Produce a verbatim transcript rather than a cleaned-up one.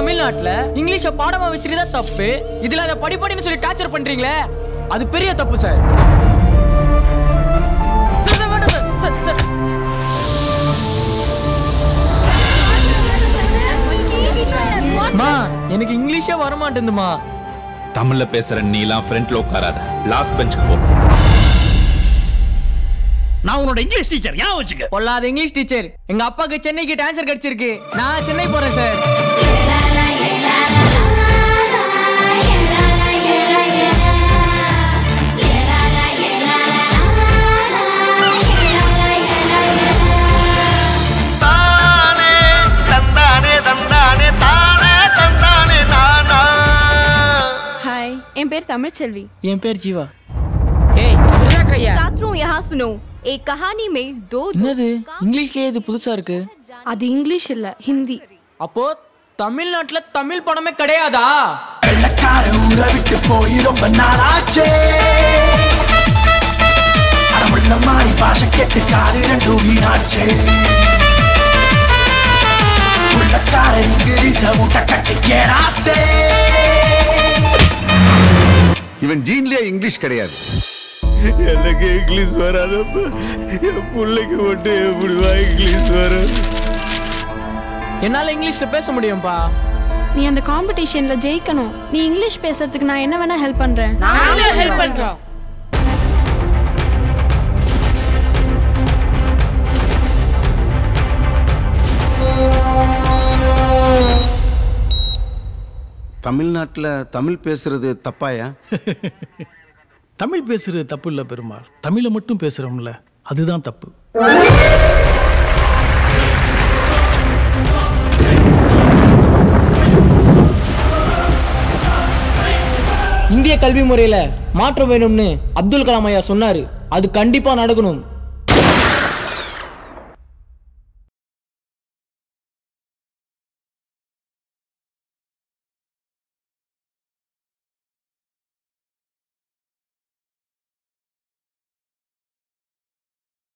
தமிழ்நாட்டுல இங்கிலீஷ பாடமா வச்சிருந்தா தப்பு. இதுல அதை படிப்படின்னு சொல்லி டார்ச்சர் பண்றீங்களே, அது பெரிய தப்பு சார். சார் சார் வேண்டாம் சார். சார் சார் மா, எனக்கு இங்கிலீஷே வர மாட்டேங்குதுமா. தமிழ்ல பேசுற நீலாம் ஃப்ரண்ட்ல உட்காராத, லாஸ்ட் பெஞ்சுக்கு போ. நான் உன்னோட இங்கிலீஷ் டீச்சர், ஞாபகம் வச்சுக்க. பொல்லாத இங்கிலீஷ் டீச்சர். எங்க அப்பாக்கு சென்னைக்கு ட்ரான்ஸ்ஃபர் கிடைச்சிருக்கு. நான் சென்னை போறேன் சார். हाय, एम पेर तमिलचेल्वी। एम पेर जीवा। ए, छात्रों यहाँ सुनो। एक कहानी में दो என்னது இங்கிலீஷ்லயே இது புதுசா இருக்கு. அது இங்கிலீஷ் இல்ல, ஹிந்தி. அப்போ தமிழ்நாட்டுல தமிழ் படமே கிடையாதா? வெள்ளக்கார ஊரை விட்டு போய் ரொம்ப நாளாச்சே. அரமுள்ள மாறி பாஷை கேட்டு காது ரெண்டு வீணாச்சே. உள்ளக்கார இங்கிலீஷ முட்டை கட்டி கேடாசே. இவன் ஜீன்லயே இங்கிலீஷ் கிடையாது. எனக்கு இங்கிலீஷ் வராதப்ப என் பிள்ளைக்கு மட்டும் எப்படிவா இங்கிலீஷ் வரும்? என்னால இங்கிலீஷ்ல பேச முடியும்பா. நீ அந்த காம்படிஷன்ல ஜெயிக்கணும். நீ இங்கிலீஷ் பேசுறதுக்கு நான் என்ன வேணா ஹெல்ப் பண்றேன். நானும் ஹெல்ப் பண்றோம். தமிழ்நாட்டுல தமிழ் பேசுறது தப்பாயா? தமிழ் பேசுறது தப்பு இல்ல பெருமாள், தமிழை மட்டும் பேசுறோம்ல அதுதான் தப்பு. இந்திய கல்வி முறையில மாற்றம் வேணும்னு அப்துல் கலாம் ஐயா சொன்னாரு. அது கண்டிப்பா நடக்கணும்.